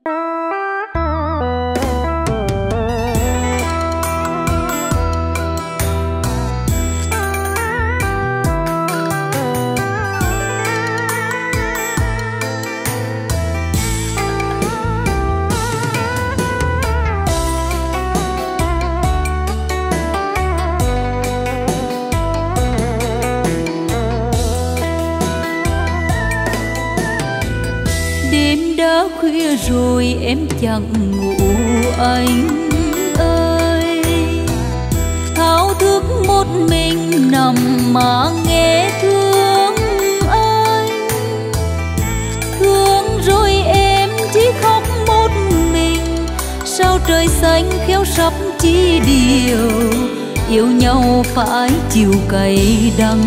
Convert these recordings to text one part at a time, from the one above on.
Khuya rồi em chẳng ngủ anh ơi, thao thức một mình nằm mà nghe thương anh. Thương rồi em chỉ khóc một mình, sao trời xanh khéo sắp chi điều, yêu nhau phải chịu cay đắng.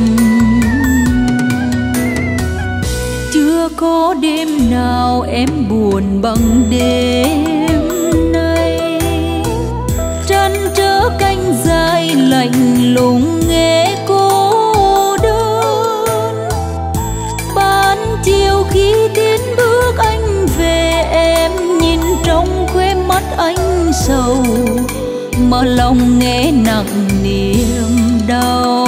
Chưa có đêm nào em buồn bằng đêm nay, trăn trở cánh dài lạnh lùng nghe cô đơn. Ban chiều khi tiến bước anh về, em nhìn trong khóe mắt anh sầu, mà lòng nghe nặng niềm đau.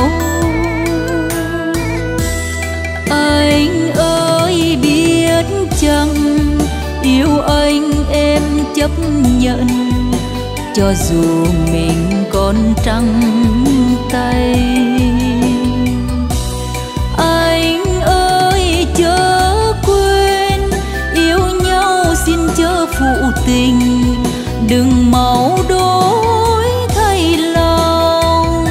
Anh ơi biết chăng, yêu anh em chấp nhận, cho dù mình còn trắng tay. Anh ơi chớ quên, yêu nhau xin chớ phụ tình, đừng mau đổi thay lòng.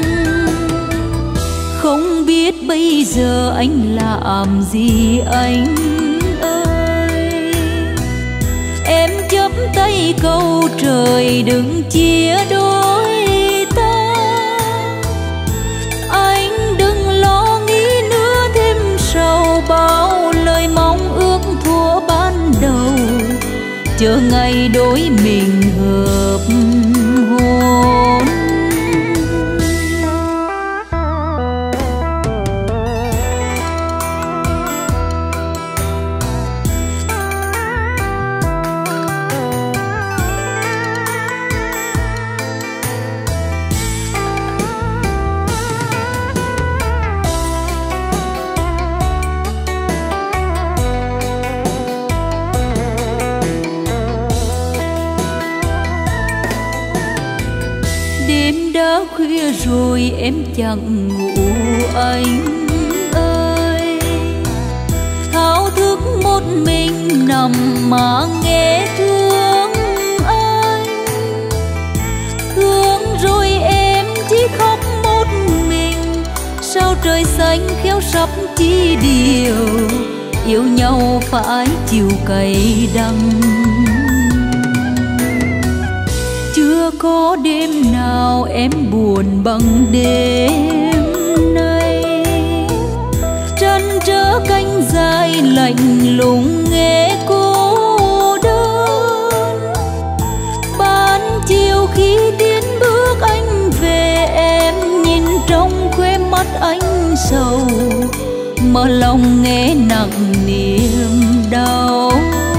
Không biết bây giờ anh làm gì anh ơi, em chấp tay câu trời đừng chia đôi ta. Anh đừng lo nghĩ nữa thêm sầu, bao lời mong ước thuở ban đầu, chờ ngày đôi mình hợp hôn. Khuya rồi em chẳng ngủ anh ơi, thao thức một mình nằm mà nghe thương anh. Thương rồi em chỉ khóc một mình, sao trời xanh khéo sắp chi điều, yêu nhau phải chịu cay đắng. Chưa có đêm nào em buồn bằng đêm nay, trăn trở cánh dài lạnh lùng nghe cô đơn. Ban chiều khi tiến bước anh về, em nhìn trong khóe mắt anh sầu, mà lòng nghe nặng niềm đau.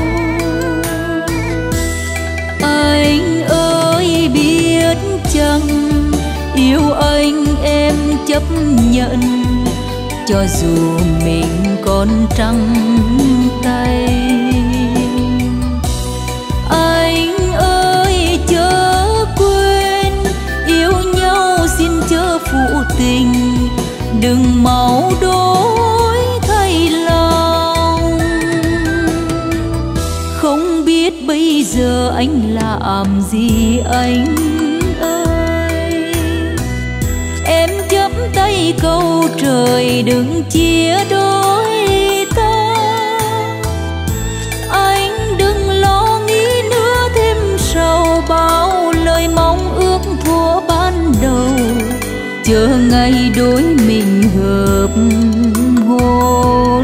Anh ơi biết chăng, yêu anh em chấp nhận, cho dù mình còn trắng tay. Anh ơi chớ quên, yêu nhau xin chớ phụ tình, đừng mau đổi thay lòng. Không biết bây giờ anh làm gì anh ơi, em chấp tay câu trời đừng chia đôi ta. Anh đừng lo nghĩ nữa thêm sầu, bao lời mong ước thuở ban đầu, chờ ngày đôi mình hợp hôn.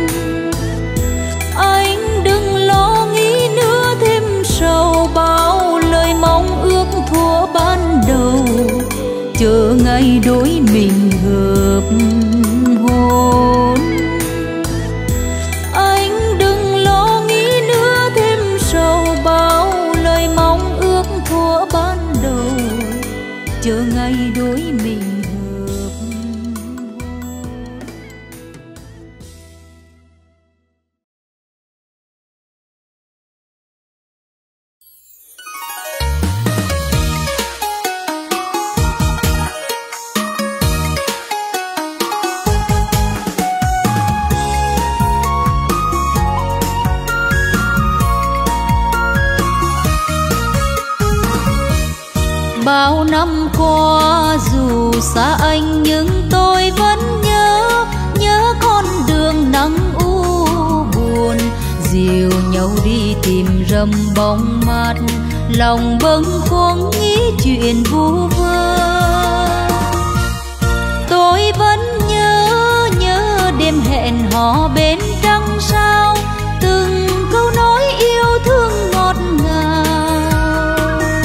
Anh đừng lo nghĩ nữa thêm sầu, bao lời mong ước thuở ban đầu, chờ ngày đôi mình hợp hôn. Anh đừng lo nghĩ nữa thêm sầu, Bao năm qua dù xa anh nhưng tôi vẫn nhớ con đường nắng u buồn. Dìu nhau đi tìm râm bóng mát, lòng bâng khuâng nghĩ chuyện vu vơ. Tôi vẫn nhớ đêm hẹn hò bên trăng sao, từng câu nói yêu thương ngọt ngào.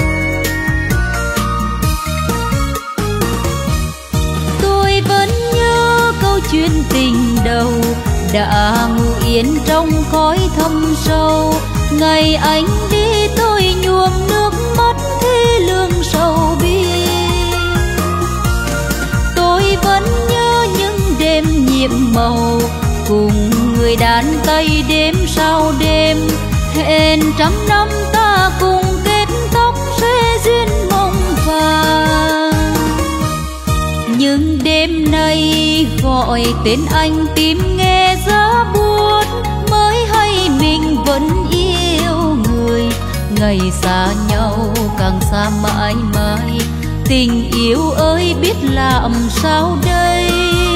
Tôi vẫn nhớ câu chuyện tình đầu đã ngủ yên trong khói thâm sâu. Ngày anh đi tôi nhuộm nước mắt thê lương sầu bi. Tôi vẫn nhớ những đêm nhiệm màu cùng người đàn tay đêm sau đêm. Hẹn trăm năm ta cùng kết tóc sẽ duyên mộng vàng. Nhưng đêm nay gọi tên anh tìm nghe giá buốt, mới hay mình vẫn yêu người. Ngày xa nhau càng xa mãi mãi, tình yêu ơi biết làm sao đây.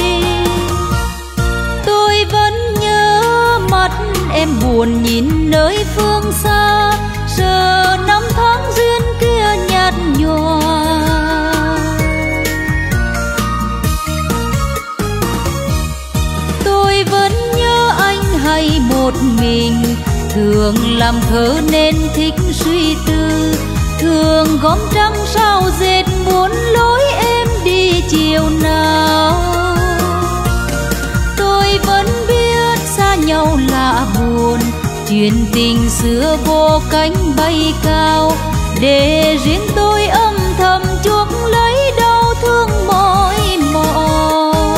Tôi vẫn nhớ mắt em buồn nhìn nơi phương xa, giờ năm tháng duyên kia nhạt nhòa. Tôi vẫn nhớ anh hay một mình, thường làm thơ nên thích suy tư. Thường gom trăng sao dệt muốn lối em đi chiều nào. Tôi vẫn biết xa nhau lạ buồn, chuyện tình xưa vô cánh bay cao. Để riêng tôi âm thầm chuốc lấy đau thương mỏi mòn.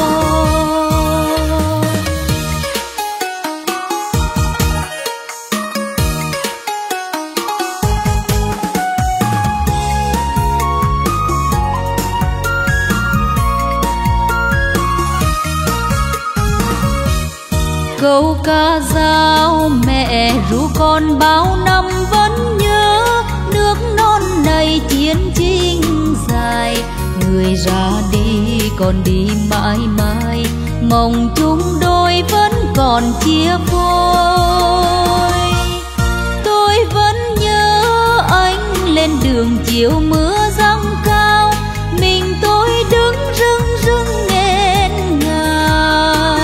Câu ca dao mẹ ru con bao năm vẫn nhớ, nước non này chiến tranh dài. Người ra đi còn đi mãi mãi, mong chúng đôi vẫn còn chia phôi. Tôi vẫn nhớ anh lên đường chiều mưa giăng cao, mình tôi đứng rưng rưng nghẹn ngào.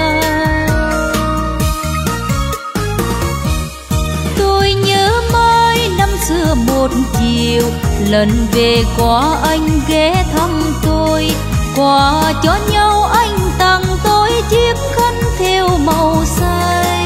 Tôi nhớ mãi năm xưa một chiều, lần về qua anh ghé thăm tôi. Quà cho nhau anh tặng tôi chiếc khăn thêu màu xanh.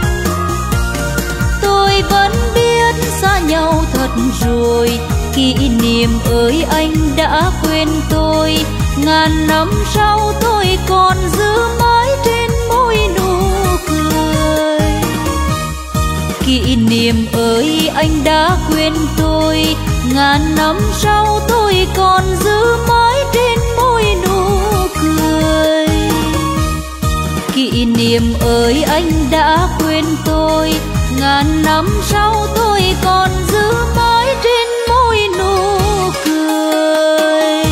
Tôi vẫn biết xa nhau thật rồi, kỷ niệm ơi anh đã quên tôi. Ngàn năm sau tôi còn giữ mãi trên môi nụ cười. Kỷ niệm ơi anh đã quên tôi, ngàn năm sau tôi còn giữ mãi trên môi nụ cười. Kỷ niệm ơi anh đã quên tôi, ngàn năm sau tôi còn giữ mãi trên môi nụ cười.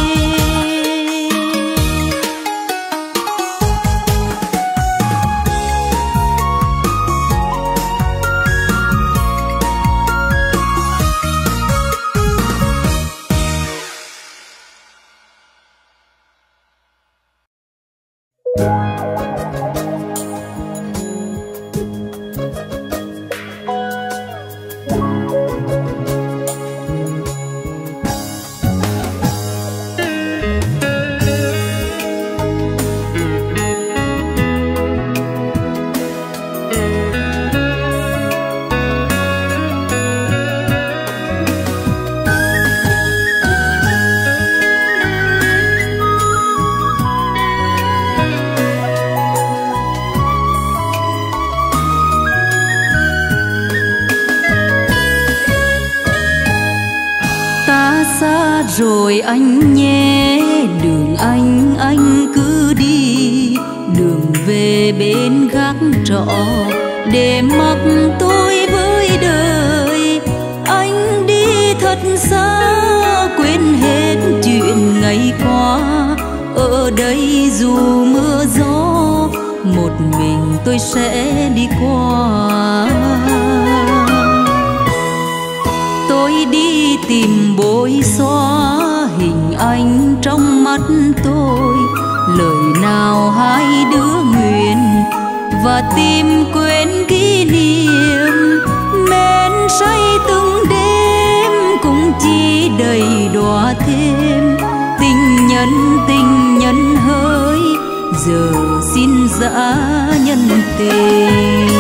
Rồi anh nhé, đường anh cứ đi, đường về bên gác trọ để mặc tôi với đời. Anh đi thật xa quên một mình tôi sẽ đi qua. Tôi đi tìm bôi xóa hình ảnh trong mắt tôi, lời nào hai đứa nguyện và tìm quên kỷ niệm. Mến say từng đêm cũng chỉ đầy đọa thêm, tình nhân hỡi giờ xin dã nhân tình.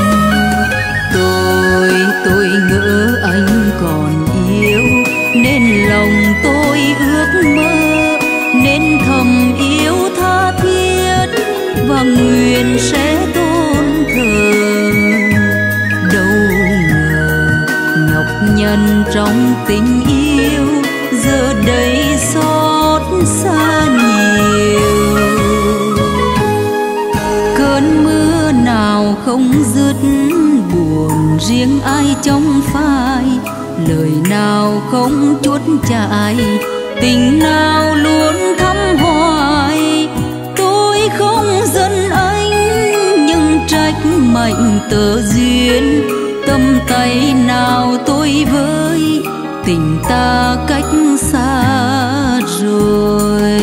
Tôi ngỡ anh còn yêu nên lòng tôi ước mơ, nên thầm yêu tha thiết và nguyện sẽ tôn thờ. Đâu ngờ nhọc nhằn trong tình yêu giờ đây xót xa nhiều. Cơn mưa nào không dứt buồn riêng ai trong phai, lời nào không chuốt chại, tình nào luôn thắm hoài. Tôi không giận anh nhưng trách mệnh tơ duyên, tâm tay nào tôi với tình ta cách xa rồi.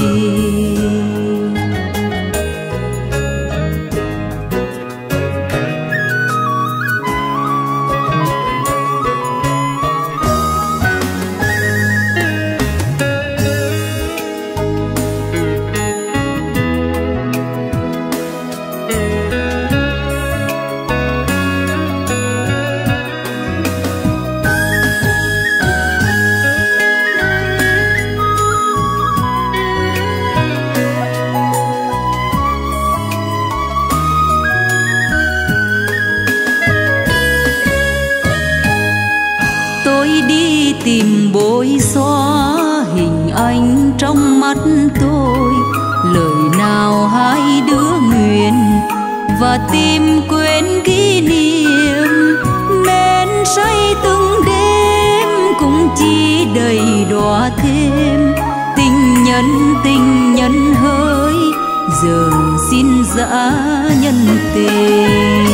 Tìm bôi xóa hình ảnh trong mắt tôi, lời nào hai đứa nguyện và tìm quên kỷ niệm. Mến say từng đêm cũng chỉ đầy đọa thêm, tình nhân hỡi giờ xin dã nhân tình.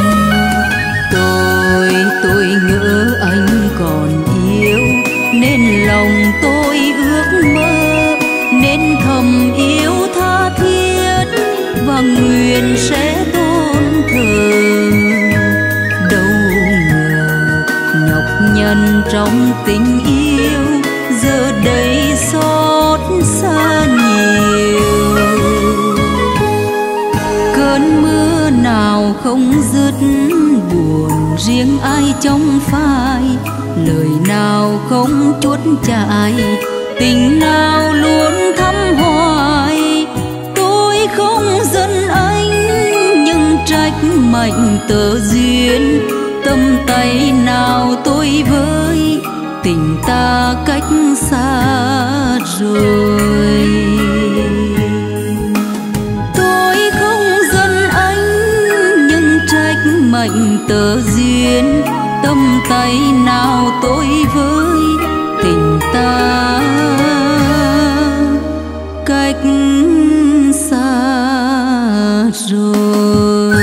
Tôi ngỡ anh còn yêu nên lòng tôi ước mơ, nên thầm yêu tha thiết và nguyện sẽ tôn thờ. Đâu ngờ nhọc nhằn trong tình yêu giờ đây xót xa nhiều. Cơn mưa nào không dứt buồn riêng ai trong phai, lời nào không chuốt chại, tình nào luôn thắm hoài. Tôi không giận anh nhưng trách mệnh tơ duyên, tâm tay nào tôi với tình ta cách xa rồi. Tôi không giận anh nhưng trách mệnh tơ duyên, tâm tay nào tôi với tình ta cách xa rồi.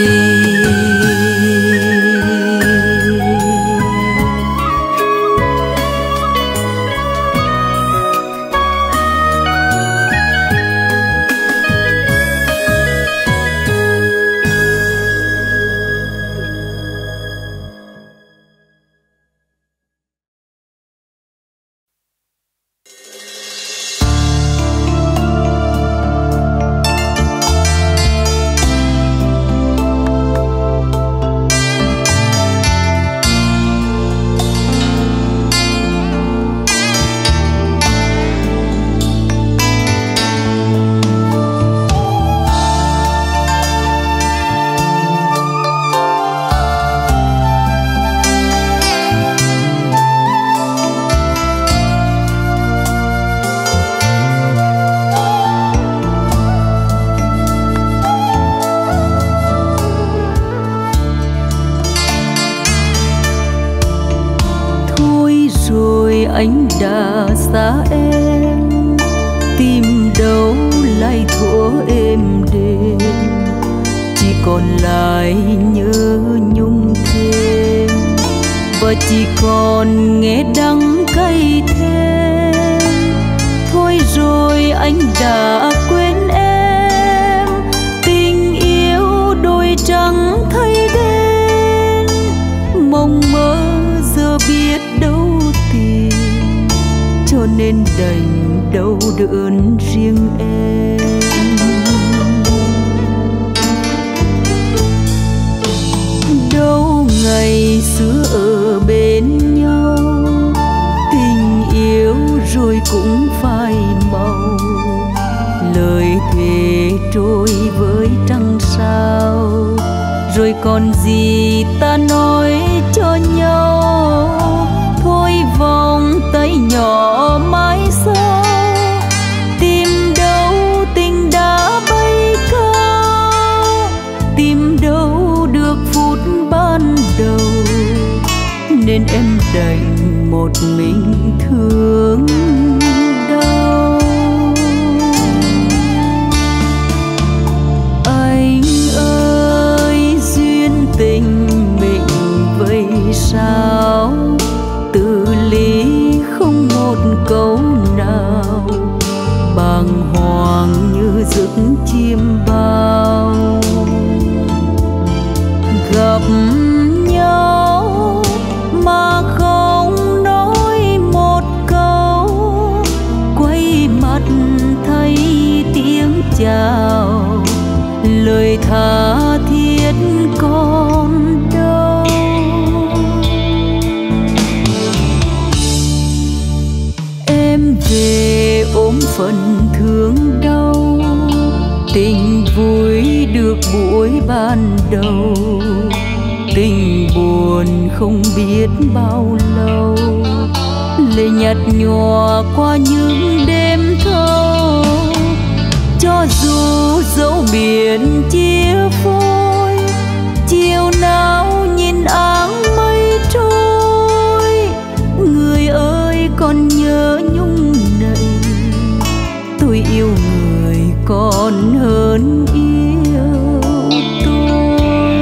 Anh đã xa em, tìm đâu lại thuở êm đềm. còn lại nhớ nhung thêm, và chỉ còn nghe đắng cay thêm. Thôi rồi anh đã quên em, tình yêu đôi trắng thay đến, mộng mơ giờ biết đâu tìm, cho nên đành đau đớn riêng em. Đâu ngày xưa ở bên nhau, tình yêu rồi cũng phai màu, lời thề trôi với trăng sao, rồi còn gì ta nói cho nhau. Thôi vòng tay nhỏ mãi sau, tìm đâu tình đã bay cao, tìm đâu được phút ban đầu, nên em đành một mình thương đau. Anh ơi duyên tình mình vậy sao, từ ly không một câu nào, bàng hoàng như giấc chim bao. Gặp nhau mà không nói một câu, quay mặt thấy tiếng chào, lời tha thiết còn đâu. Em về ôm phần thương đau, tình vui được buổi ban đầu, tình buồn không biết bao lâu, lệ nhạt nhòa qua những đêm thâu. Cho dù dấu biển chia phôi, chiều nào nhìn áng mây trôi, người ơi còn nhớ nhung nầy, tôi yêu người còn hơn yêu tôi.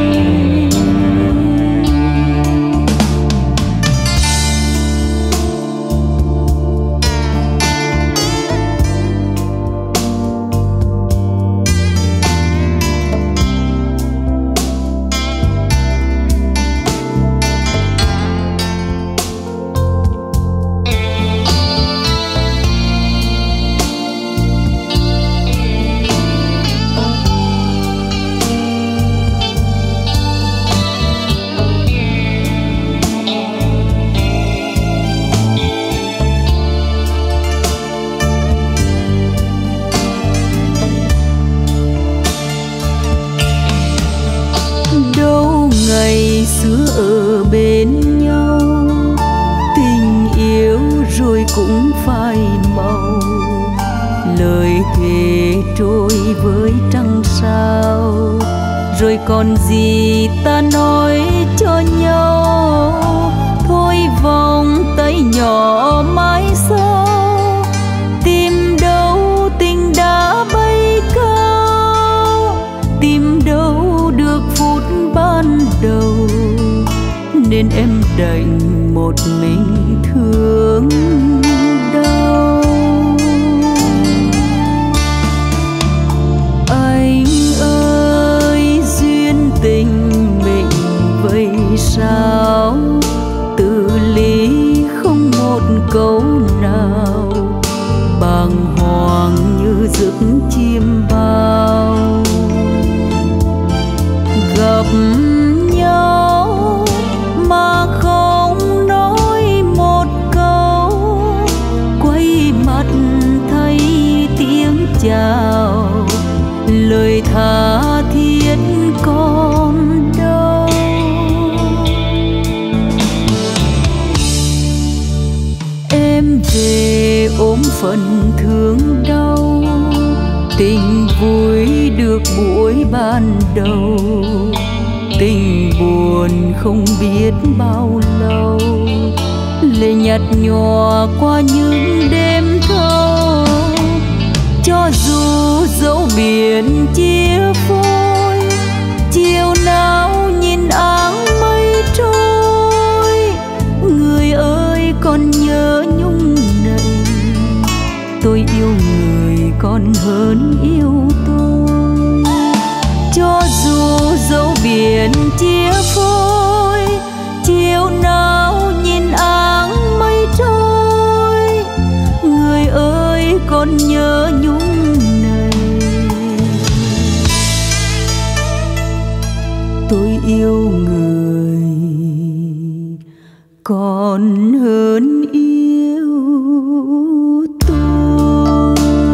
Ngày xưa ở bên nhau, tình yêu rồi cũng phai màu, lời thề trôi với trăng sao, rồi còn gì ta nói cho nhau. Thôi vòng tay nhỏ mãi sau, tìm đâu tình đã bay cao, tìm đâu được phút ban đầu, nên em đành một mình thương đau. Anh ơi duyên tình mình vậy sao, từ ly không một câu nào, bàng hoàng như giấc chim bao. Gặp nhau mà không nói một câu, quay mặt thấy tiếng chào, lời tha thiết còn đâu. Em về ôm phần thương đau, tình vui được buổi ban đầu, tình buồn không biết bao lâu, lệ nhạt nhòa qua những đêm thâu. Cho dù dấu biển chia phôi, nào nhìn áng mây trôi, người ơi còn nhớ nhung này. Tôi yêu người còn hơn yêu tôi, cho dù dấu biển chia phôi. Chiều nào nhìn áng mây trôi, người ơi còn nhớ nhung này. Tôi yêu người còn hơn yêu tôi.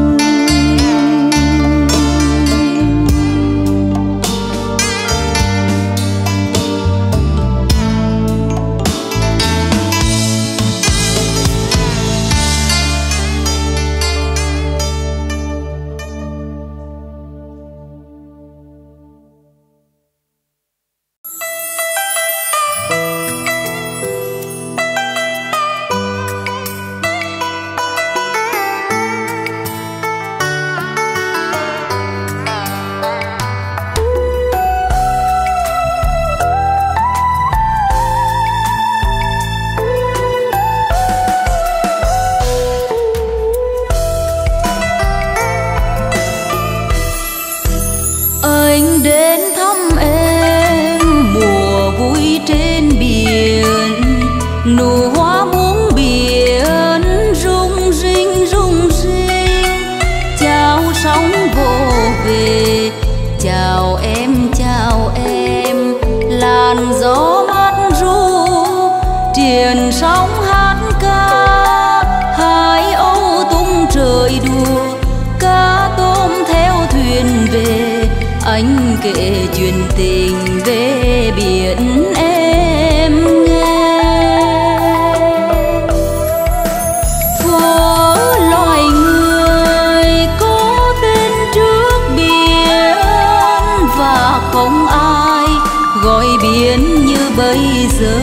Nụ hoa muống biển rung rinh rung rinh. Chào sóng vô về, chào em làn gió mát ru triền sóng hát ca. Hai âu tung trời đùa, cá tôm theo thuyền về. Anh kể chuyện tình về biển em nghe. Không ai gọi biển như bây giờ,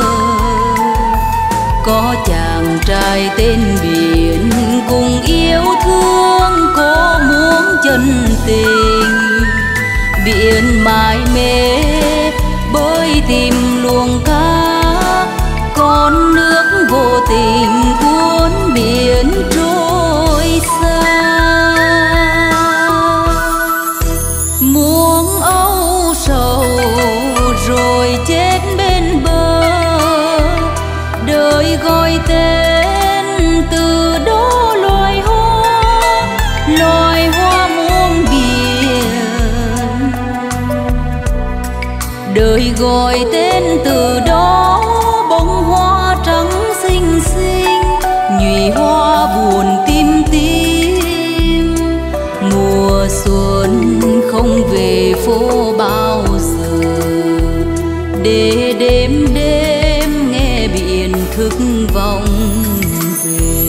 có chàng trai tên biển cùng yêu thương, có muốn chân tình. Biển mải mê bơi tìm luồng cá, con nước vô tình cuốn biển trôi xa. Muông âu sầu rồi chết bên bờ, đời gọi tên từ đó loài hoa muông biển. Đời gọi tên từ đó bông hoa trắng xinh xinh, nhụy hoa buồn tim tim. Mùa xuân không về phố bao giờ, để đêm đêm nghe biển thức vọng về.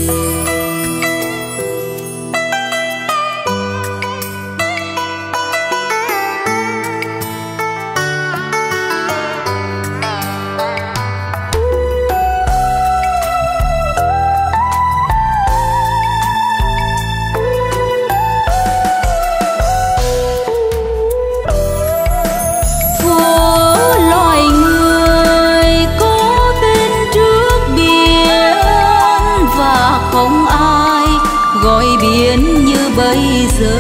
Không ai gọi biển như bây giờ,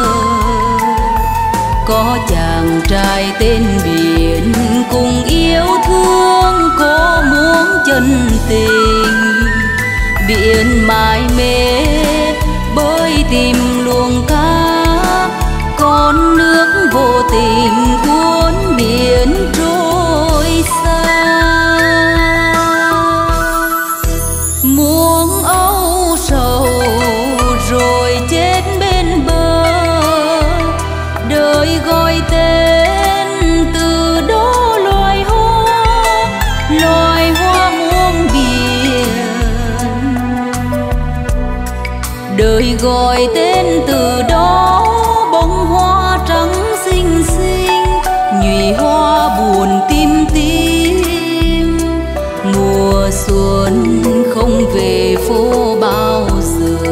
có chàng trai tên biển cùng yêu thương, có muốn chân tình. Biển mải mê bơi tìm luồng cá, con nước vô tình cuốn biển trôi xa. Muông âu sầu rồi chết bên bờ, đời gọi tên từ đó loài hoa muông biển. Đời gọi tên từ đó bông hoa trắng xinh xinh, nhụy hoa buồn tim tim. Mùa xuân không về phố bao giờ,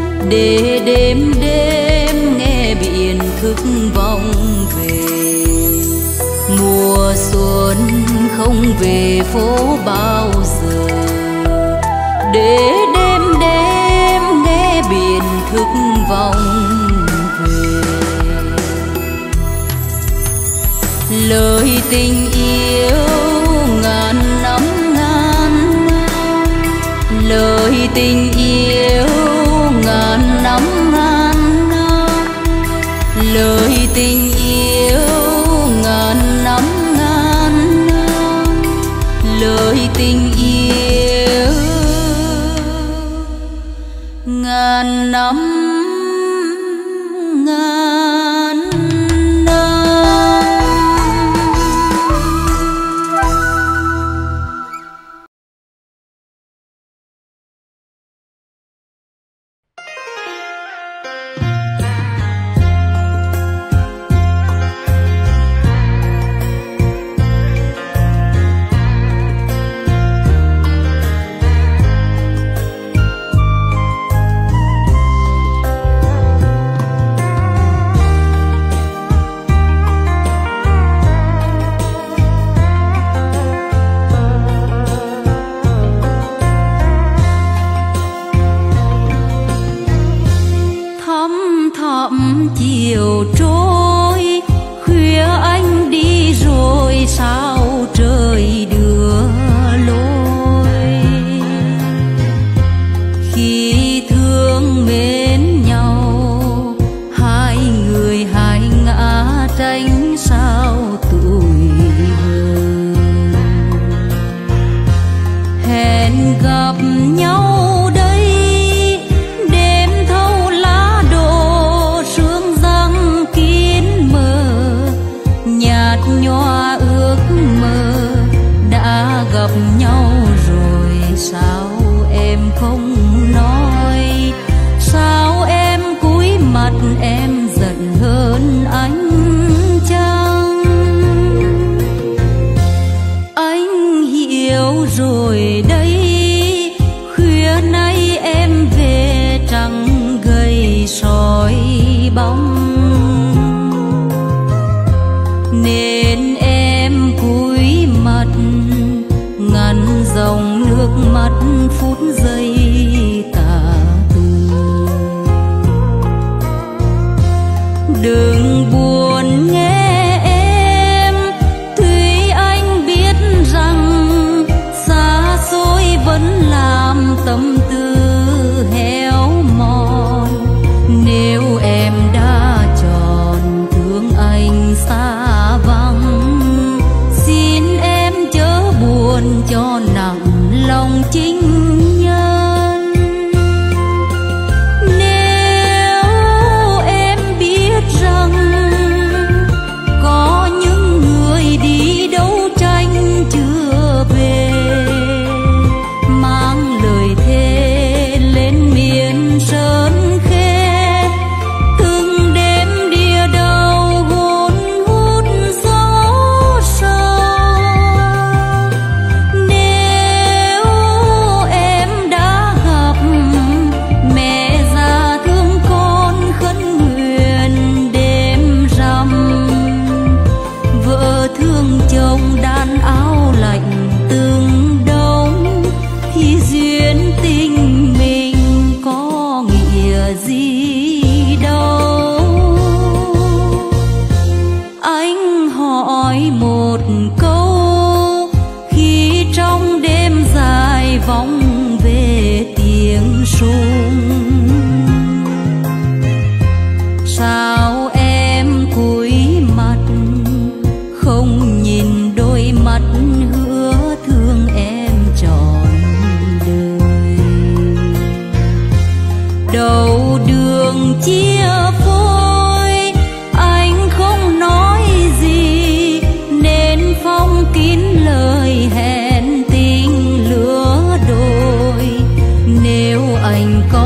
để đêm đêm nghe biển thức vọng về. về phố bao giờ, để đêm đêm nghe biển thức vọng về. Lời tình yêu ngàn năm ngàn năm, lời tình yêu ngàn năm ngàn năm, lời tình yêu ngàn năm ngàn năm, lời tình yêu ngàn năm ngàn năm. Chiều trôi khuya anh đi rồi sao trời đưa lối. Khi thương mến nhau hai người hai ngã tranh sao tuổi hơn. Hẹn gặp nhau nhòa ước mơ, đã gặp nhau rồi sao em không nói, sao em cúi mặt em giận hơn anh chăng. Anh hiểu rồi đây, khuya nay em về trắng gầy soi bóng, nên em cúi mặt ngăn dòng nước mắt phút giây tà tư. Đừng buồn nghe em, tuy anh biết rằng xa xôi vẫn làm tâm tư héo mòn. Nếu em đã chọn thương anh xa vắng, xin em chớ buồn cho nặng lòng chính nhân. Nếu em biết rằng có những người đi đấu tranh chưa về, mang lời thề lên miền sơn khê, từng đêm đìa đầu hôn hút gió sâu. Nếu em đã gặp mẹ già thương con khấn nguyện đêm rằm, vợ thương chồng đan áo lạnh từng đông, thì duyên tình mình có nghĩa gì đâu. Anh hỏi một câu khi trong đêm dài vọng về tiếng súng, sao em cúi mặt không nhìn đôi mắt hứa thương em trọn đời. Đầu đường chia phôi anh không nói gì, nên phong kín lời hẹn tình lứa đôi. Nếu anh có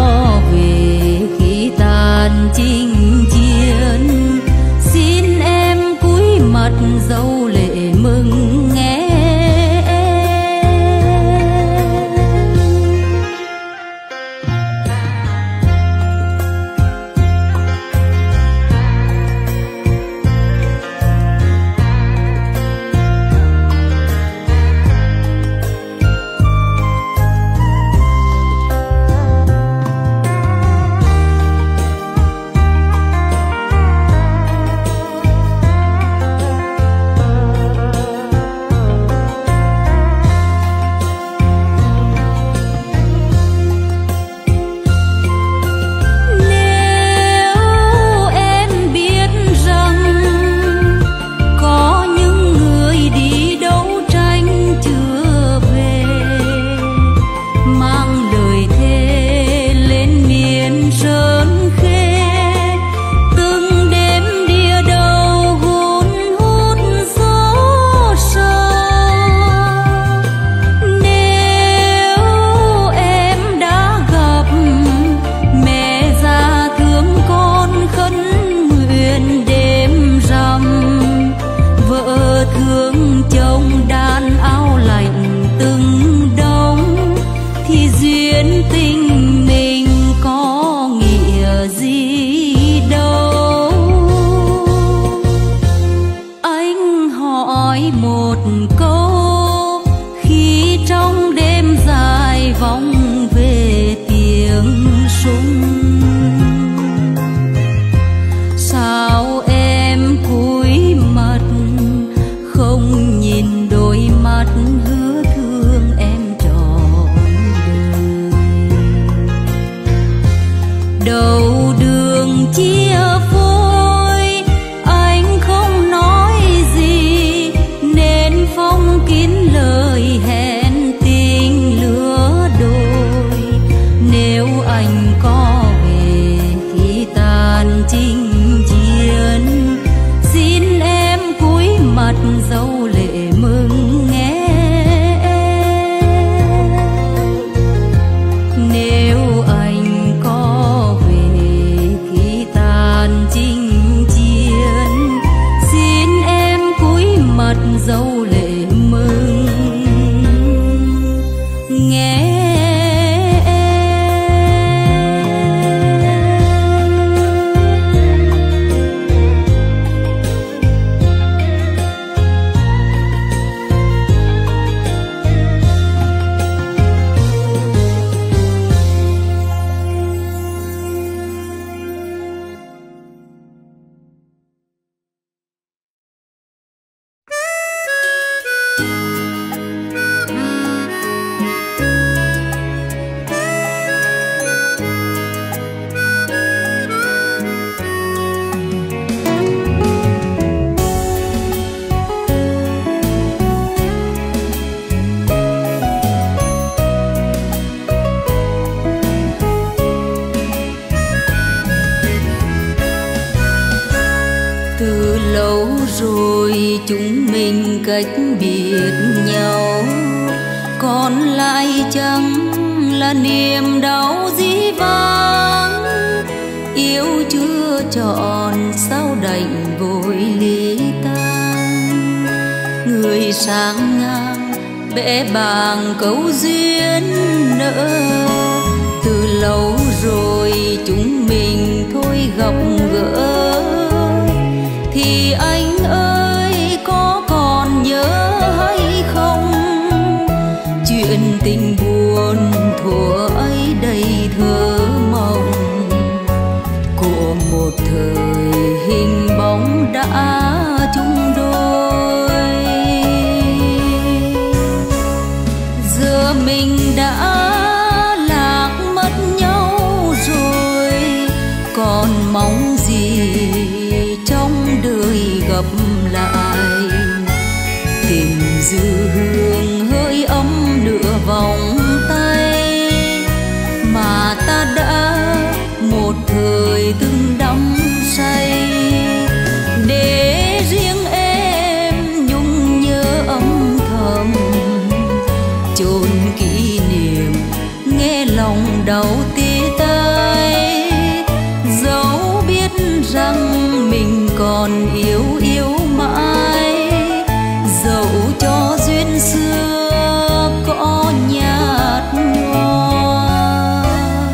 sung. Sao em cúi mặt không nhìn đôi mắt hứa thương em trọn đời. Đầu đường chia phôi anh không nói gì, nên phong kín lời hẹn tình lứa đôi. Nếu anh có về khi tàn chinh chiến, xin em cúi mặt dấu lệ mừng nghe. Nếu anh có về khi tàn chinh chiến, xin em cúi mặt dấu lệ mừng nghe. Từ lâu rồi chúng mình cách biệt nhau, còn lại chẳng là niềm đau dĩ vãng. Yêu chưa trọn sao đành vội ly tan, người sang ngang bẽ bàng câu duyên nợ. Từ lâu rồi chúng mình thôi gặp gỡ, thì anh ơi có còn nhớ hay không? Chuyện tình buồn thuở ấy đầy thơ mộng, của một thời hình bóng đã chung đôi. Giờ mình đã lạc mất nhau rồi, còn mong gì trong đời gặp lại. Tìm dư hương hơi ấm nửa vòng tay, mà ta đã một thời từng đắm say. Để riêng em nhung nhớ âm thầm, chôn kỷ niệm nghe lòng đau tía tay. Dẫu biết rằng mình còn yêu mãi, dẫu cho duyên xưa có nhạt nhòa.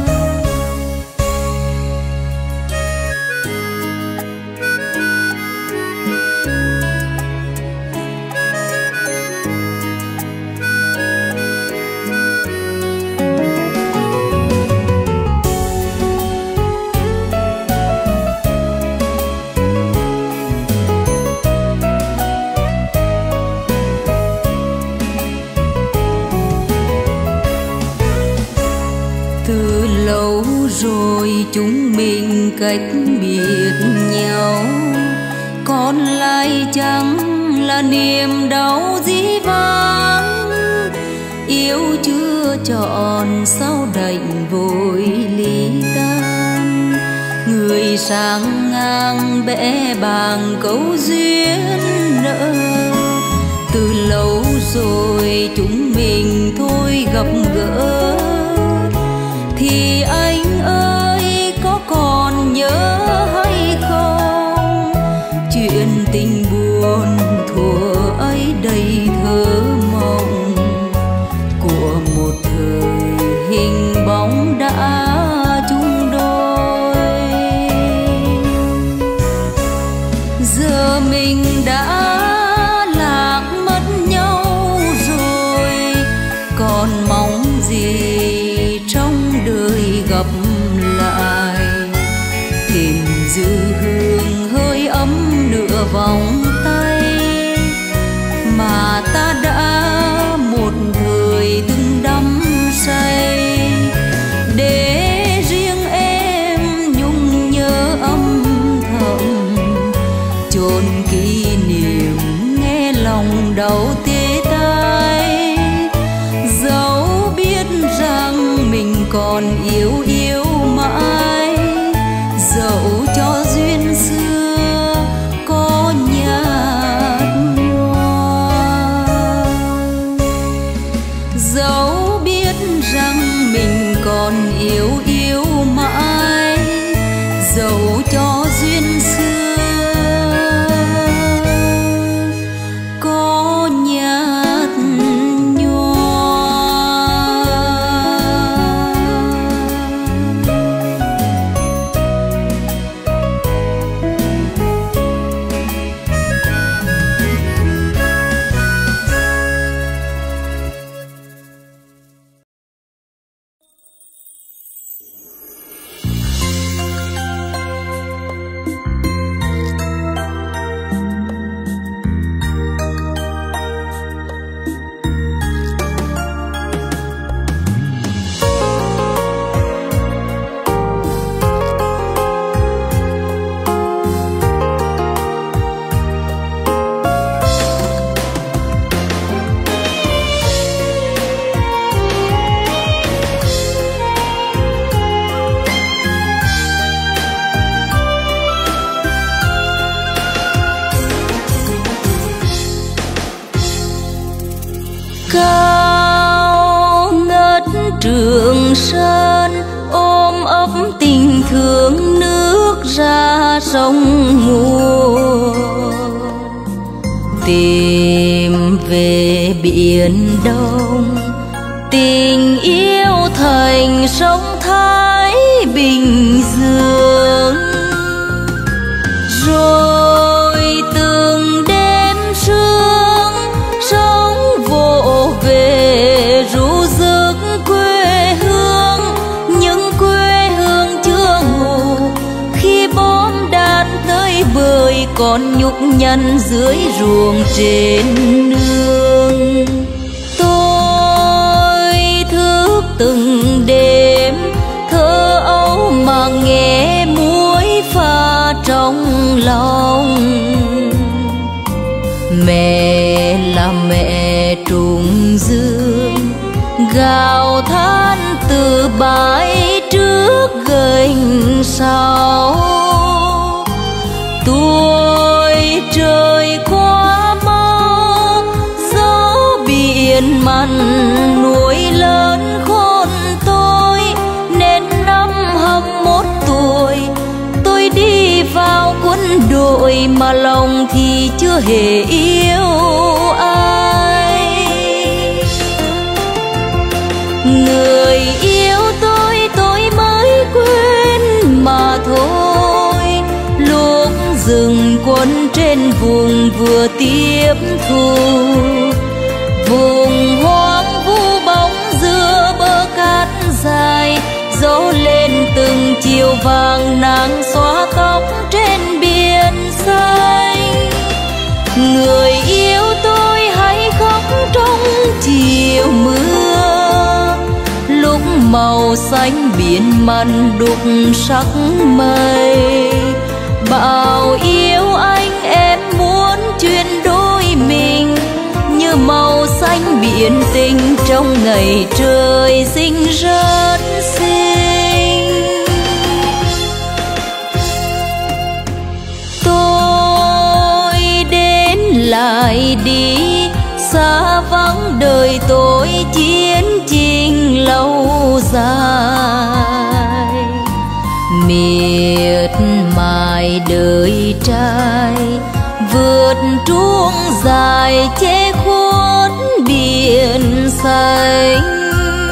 Từ lâu rồi chúng mình cách biệt nhau, còn lại chẳng là niềm đau dĩ vãng. Yêu chưa trọn sao đành vội ly tan, người sang ngang bẽ bàng câu duyên nợ. Từ lâu rồi chúng mình thôi gặp gỡ, thì anh ơi có còn nhớ hay không? Chuyện tình buồn thuở ấy đầy thơ mộng, của một thời hình bóng đã chung đôi. Giờ mình đã lạc mất nhau rồi, còn mong gì trong đời gặp dư hương hơi ấm nửa vòng tay mà ta đã một thời từng đắm say. Để riêng em nhung nhớ âm thầm chôn kỷ niệm nghe lòng đau tê tái. Dẫu biết rằng mình còn yêu yêu mãi, dẫu cho duyên xưa có nhạt nhòa, dẫu biết rằng mình còn yêu yêu mãi, dẫu cho duyên xưa có nhạt nhòa. Cao ngất Trường Sơn ôm ấp tình thương nước ra sông nguồn, tìm về biển Đông tình yêu thành sông Thái Bình Dương. Rồi từng đêm sương sóng vỗ về ru giấc quê hương, những quê hương chưa ngủ khi bom đạn tới bời còn nhúc nhằn dưới ruộng trên nương. Tôi thức từng đêm thơ ấu mà nghe muối pha trong lòng. Mẹ là mẹ trùng dương gào than từ bãi trước gành sau. Tuổi trời qua mau, gió biển mặn nuôi lớn khôn tôi, nên năm 21 tuổi tôi đi vào quân đội mà lòng thì chưa hề yêu ai. Người yêu tôi mới quên mà thôi. Lúc dừng quân trên vùng vừa tiếp thu, vùng hoang vu bóng giữa bờ cát dài, dỗ lên từng chiều vàng nàng xóa tóc trên biển xanh. Người yêu tôi hãy khóc trong chiều mưa, lúc màu xanh biển mặn đục sắc mây. Bảo yêu anh em muốn chuyển đôi mình, như màu xanh biển tình trong ngày trời xinh rất xinh. Tôi đến lại đi xa vắng đời tôi chiến tranh lâu dài, miệt mài đời trai vượt truông dài che khuất biển xanh.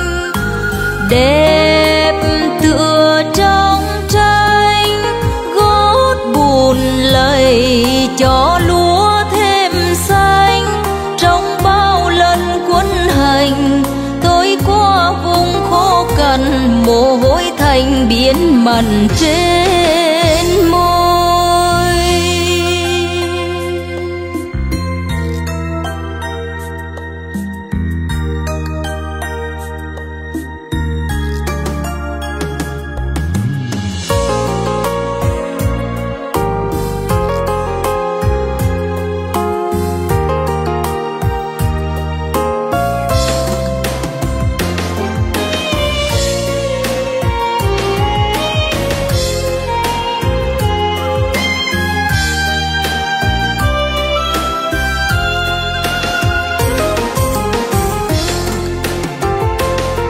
Đẹp tựa trong tranh gót bùn lầy cho lúa thêm xanh. Trong bao lần quân hành tôi qua vùng khô cằn, mồ hôi thành biển mặn trên môi.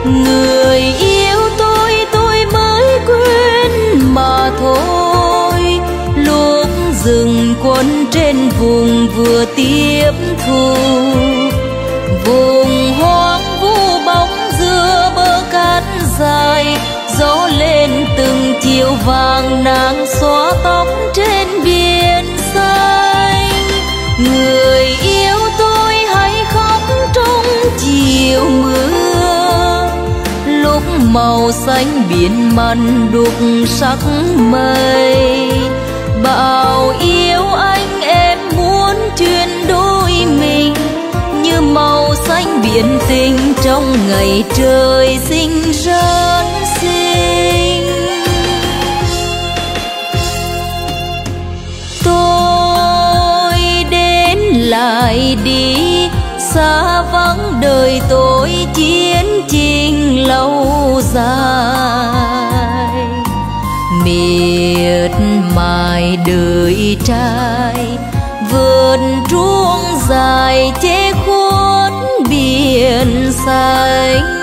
Người yêu tôi mới quên mà thôi. Lúc rừng quân trên vùng vừa tiếp thu, vùng hoang vu bóng giữa bờ cát dài, gió lên từng chiều vàng nàng xóa tóc trên biển xanh. Người yêu tôi hãy khóc trong chiều mưa, lúc màu xanh biển mặn đục sắc mây. Bảo yêu anh em muốn chuyển đôi mình, như màu xanh biển tình trong ngày trời xinh rất xinh. Tôi đến lại đi, xa vắng đời tôi chiến trình lâu dài. Miệt mài đời trai, vườn truông dài che khuất biển xanh.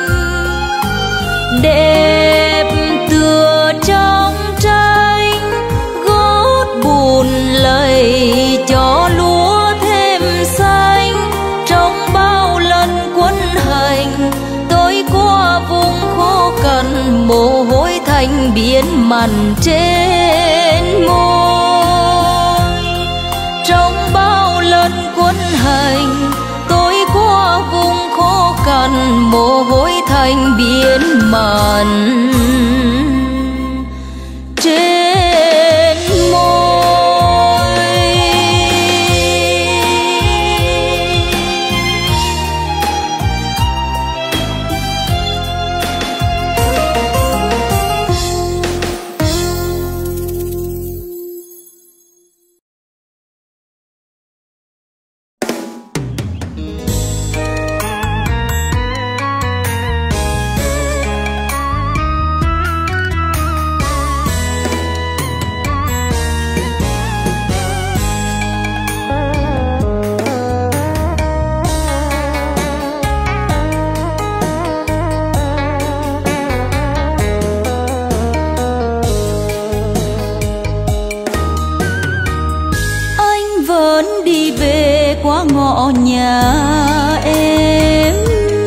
Đẹp tựa trong tranh, gót bùn lầy cho lúa thêm xanh. Trong bao lần quân hành, tôi qua vùng khô cằn, mồ hôi thành biển mặn trên môi. Trong bao lần quân hành, tôi qua vùng khô cằn, mồ hôi thành biển mặn trên môi. Ngõ nhà em,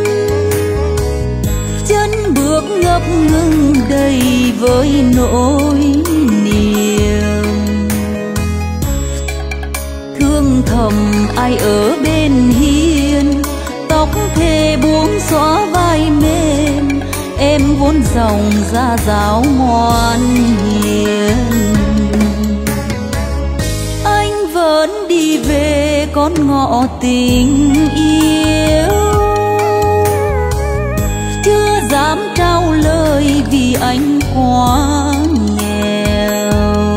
chân bước ngập ngừng đầy với nỗi niềm. Thương thầm ai ở bên hiên, tóc thề buông xõa vai mềm. Em vốn dòng da giáo ngoan hiền, anh vẫn đi về con ngõ tình yêu. Chưa dám trao lời vì anh quá nghèo.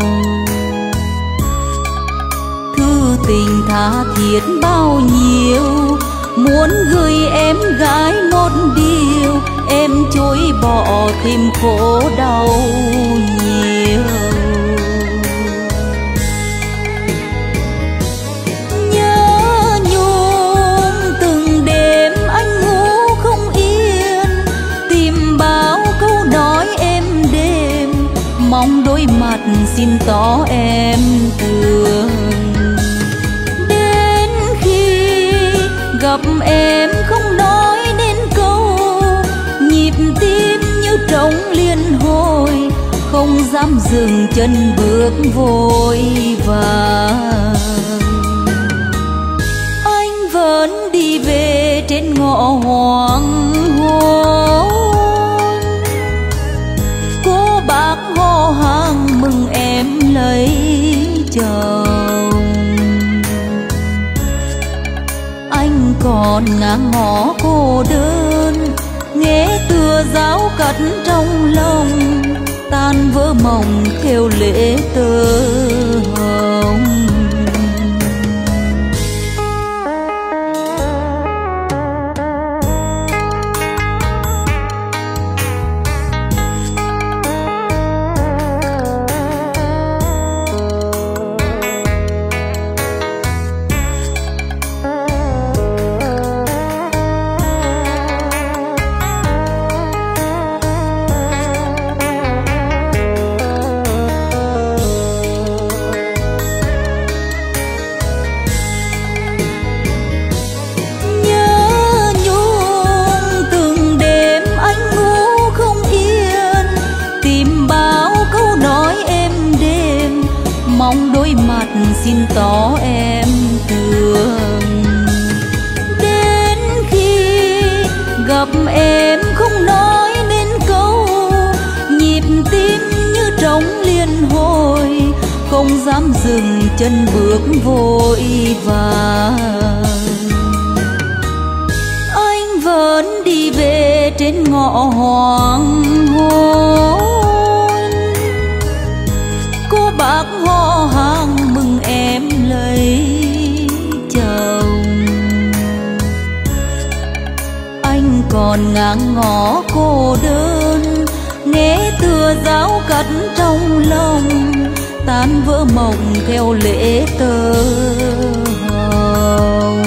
Thư tình tha thiết bao nhiêu, muốn gửi em gái một điều. Em chối bỏ thêm khổ đau nhiều. Mong đôi mặt xin tỏ em thương. Đến khi gặp em không nói nên câu, nhịp tim như trống liên hồi, không dám dừng chân bước vội vàng. Anh vẫn đi về trên ngõ hoàng hôn, bác hô hàng mừng em lấy chồng. Anh còn ngang ngõ cô đơn, nghe tựa giáo cắt trong lòng, tan vỡ mộng theo lễ tơ hồng. xin tỏ em thương. Đến khi gặp em không nói nên câu, nhịp tim như trống liên hồi, không dám dừng chân bước vội vàng. Anh vẫn đi về trên ngõ hoàng hôn, cô bác họ hàng mừng em lấy chồng. Anh còn ngang ngõ cô đơn, nghe tựa giáo cắt trong lòng, tan vỡ mộng theo lễ tơ hồng.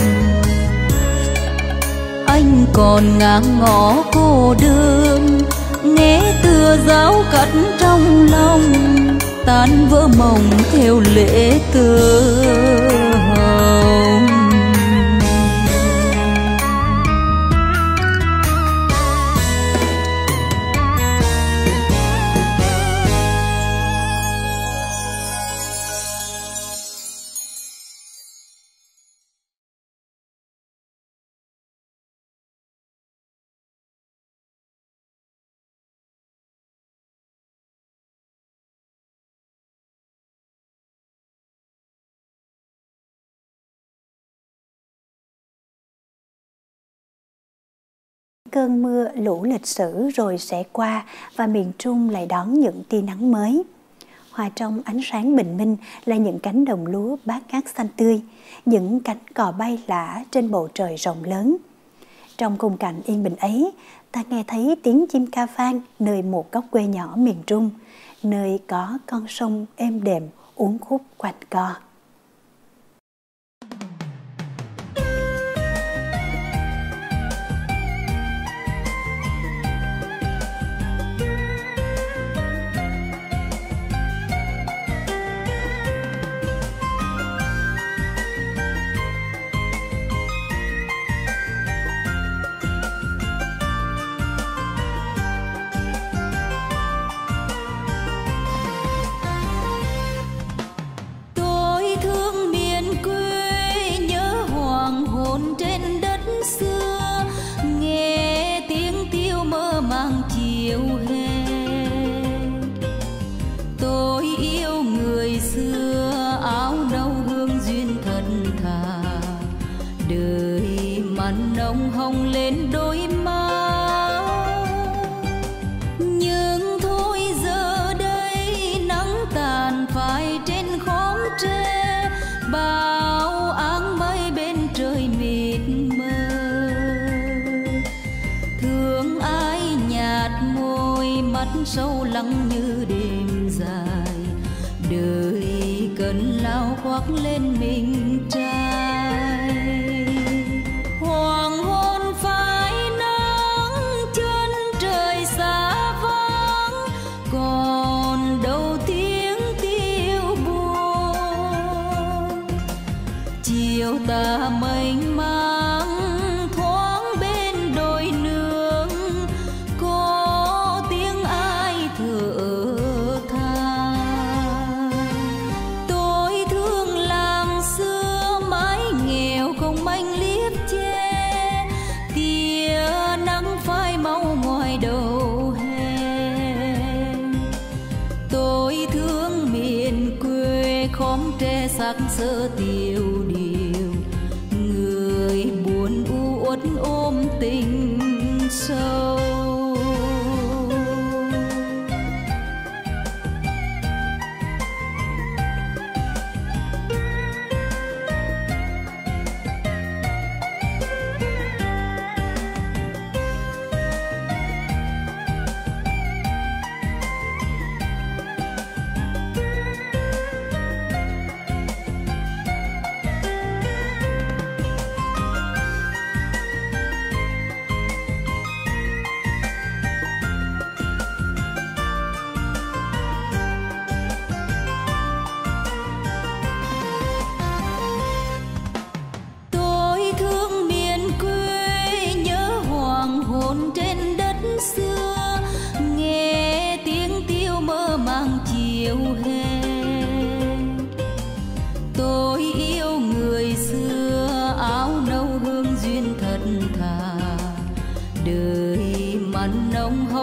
Anh còn ngang ngõ cô đơn, nghe tựa giáo cắt trong lòng, tan vỡ mộng theo lễ tơ hồng. Cơn mưa lũ lịch sử rồi sẽ qua và miền Trung lại đón những tia nắng mới. Hòa trong ánh sáng bình minh là những cánh đồng lúa bát ngát xanh tươi, những cánh cò bay lả trên bầu trời rộng lớn. Trong khung cảnh yên bình ấy, ta nghe thấy tiếng chim ca vang nơi một góc quê nhỏ miền Trung, nơi có con sông êm đềm uốn khúc quanh co. nồng hồng lên đôi má. Nhưng thôi giờ đây nắng tàn phai trên khóm tre, bao áng mây bên trời mịt mờ. Thương ai nhạt môi, mắt sâu lắng như đêm dài, đời cần lao khoác lên mình trai. Hoàng hôn phai nắng, chân trời xa vắng, còn đâu tiếng tiêu buồn. Chiều tà mênh mang thoáng bên đồi nương, có tiếng ai thở than. Tôi thương làng xưa mái nghèo không manh liếp che, tia nắng phai mau ngoài đầu hè. Tôi thương miền quê khóm tre sắc sơ tiêu điều, người buồn u uất ôm tình sâu.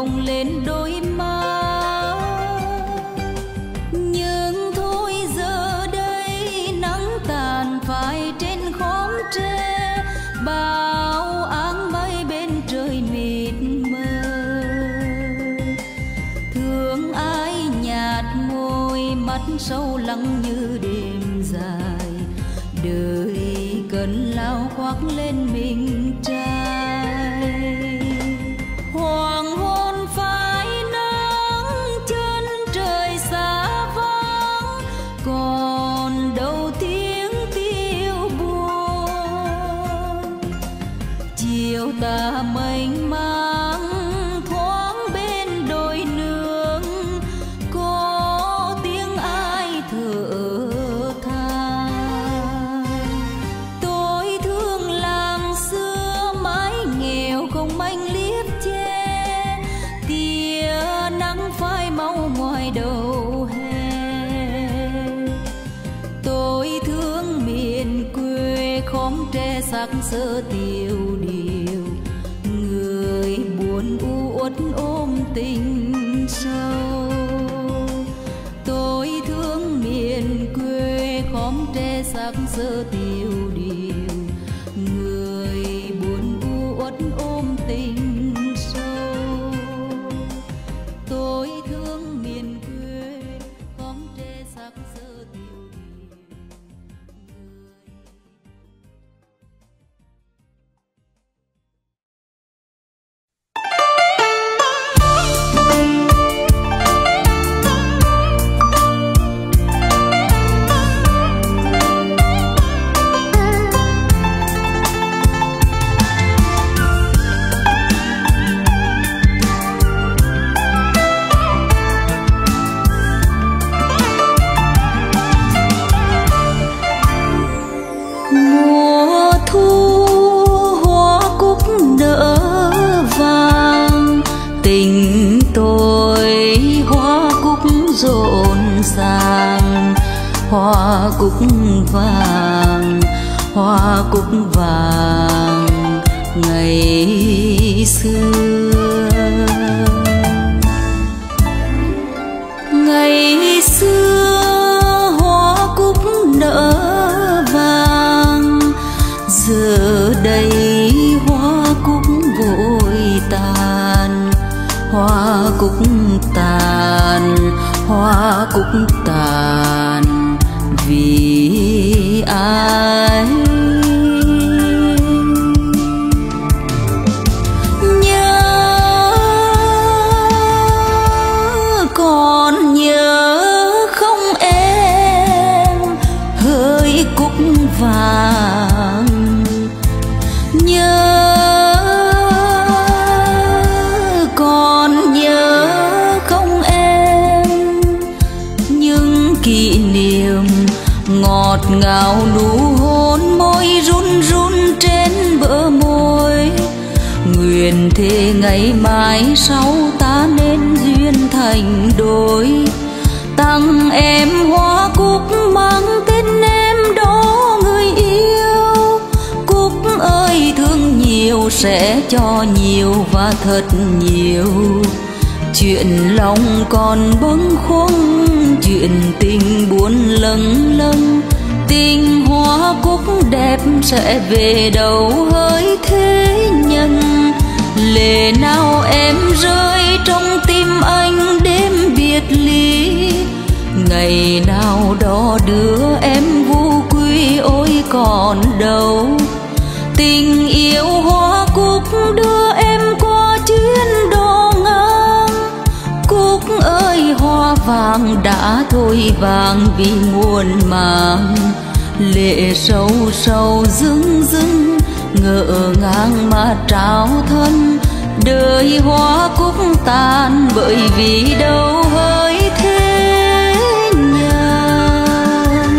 hồng lên đôi má. Nhưng thôi giờ đây nắng tàn phai trên khóm tre, bao áng mây bên trời mịt mờ. Thương ai nhạt môi, mắt sâu lắng như đêm dài, đời cần lao khoác lên mình trai. Hoàng hôn phai nắng, chân trời xa vắng, còn đâu tiếng tiêu buồn. Chiều tà mênh mang thoáng bên đồi nương, có tiếng ai thở than. Tôi thương làng xưa mái nghèo không manh liếp che, tia nắng phai mau ngoài đầu hè. Tôi thương miền quê khóm tre sắc sơ tiêu điều, người buồn u uất ôm tình sâu. Tôi thương miền quê khóm tre sắc sơ tiêu điều, người buồn u uất ôm tình sâu. Tôi thương miền quê khóm tre sắc sơ tiêu điều. Mùa thu hoa cúc nở vàng, tình tôi hoa cúc rộn ràng. Hoa cúc vàng, hoa cúc vàng ngày xưa. Ngày xưa hoa cúc nở vàng, giờ đây hoa cúc vội tàn. Hoa cúc tàn, hoa cúc tàn vì ai? Nhớ còn nhớ không em, hỡi cúc vàng. Nhớ còn nhớ không em, những kỷ niệm ngọt ngào nụ hôn môi run run trên bờ môi. Nguyện thề ngày mai sau ta nên duyên thành đôi, tặng em hoa cúc mang tên em đó người yêu. Cúc ơi thương nhiều sẽ cho nhiều và thật nhiều, chuyện lòng còn bâng khuâng, chuyện tình buồn lâng lâng. Tình hoa cúc đẹp sẽ về đâu hỡi thế nhân? Lệ nào em rơi trong tim anh đêm biệt ly, ngày nào đó đưa em vu quy ôi còn đâu. Tình yêu hoa cúc đưa em qua chuyến đò ngang. Cúc ơi hoa vàng đã thôi vàng vì muôn màng. Lệ sâu sâu rưng rưng ngỡ ngàng mà trao thân. Đời hoa cúc tàn bởi vì đâu hỡi thế nhân.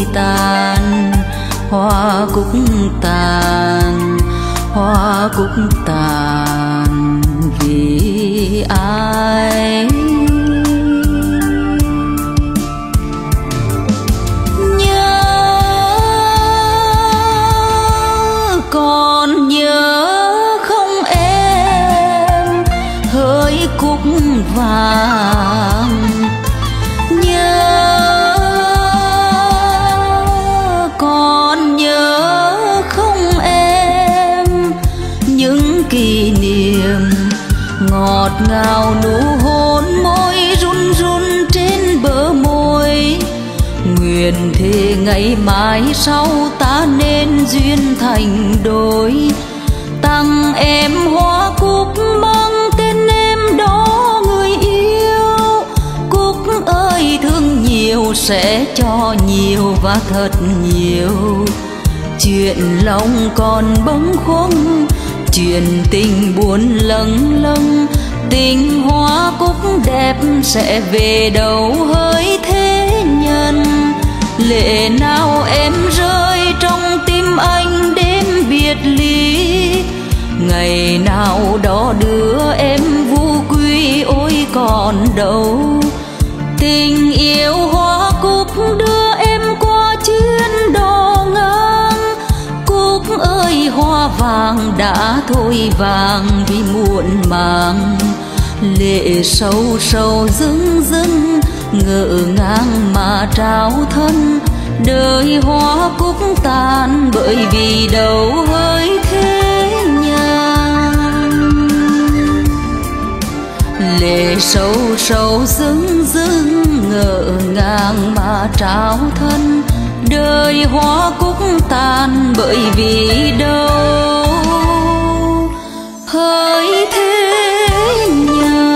tàn, hoa cúc tàn, hoa cúc tàn vì ai. Nhớ còn nhớ không em, hỡi cúc vàng. Nhớ còn nhớ không em, những kỷ niệm ngọt ngào nụ hôn môi run run trên bờ môi. Nguyện thề ngày mai sau ta nên duyên thành đôi, tặng em hoa cúc mang tên em đó người yêu. Cúc ơi thương nhiều sẽ cho nhiều và thật nhiều, chuyện lòng còn bâng khuâng, chuyện tình buồn lâng lâng. Tình hoa cúc đẹp sẽ về đâu hỡi thế nhân. Lệ nào em rơi trong tim anh đêm biệt ly, ngày nào đó đưa em vu quy ôi còn đâu. Tình yêu hoa cúc đưa em qua chuyến đò ngang. Cúc ơi hoa vàng đã thôi vàng vì muộn màng. Lệ sâu sâu rưng rưng ngỡ ngàng mà trao thân, đời hoa cúc tàn bởi vì đâu hỡi thế nhân. Lệ sâu sâu rưng rưng ngỡ ngàng mà trao thân, đời hoa cúc tàn bởi vì đâu hỡi thế nhân.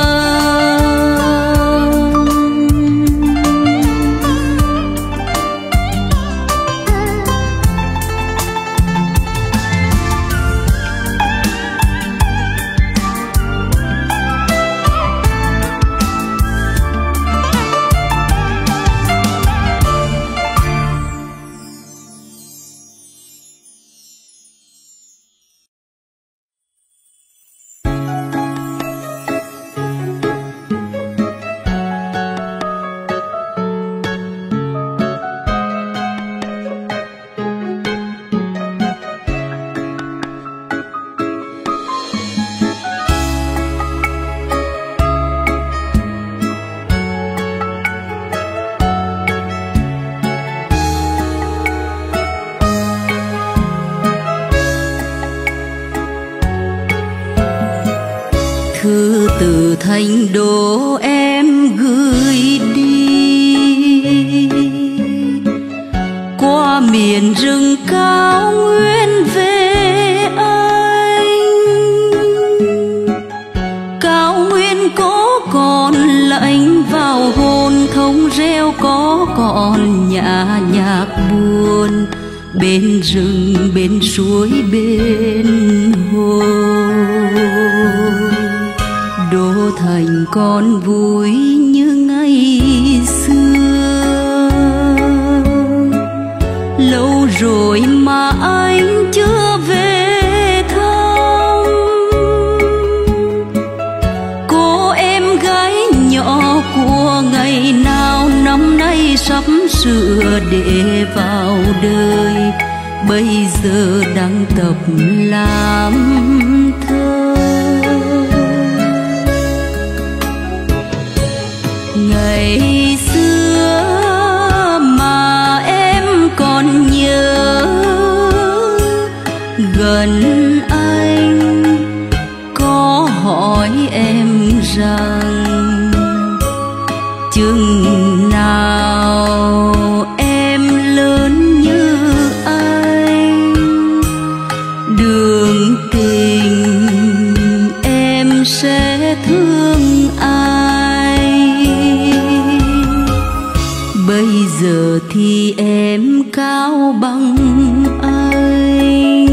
Thư từ Thành Đô em gửi đi, qua miền rừng cao nguyên về anh. Cao nguyên có còn lạnh vào hồn, thông reo có còn nhã nhạc buồn. Bên rừng bên suối bên hồ, Đô Thành còn vui như ngày xưa. Lâu rồi mà anh chưa về thăm, cô em gái nhỏ của ngày nào năm nay sắp sửa để vào đời, bây giờ đang tập làm thơ. Ngày xưa mà em còn nhớ, gần anh có hỏi em rằng chừng nào em lớn như anh. Đường tình em sẽ thương ai, bây giờ thì em cao bằng anh.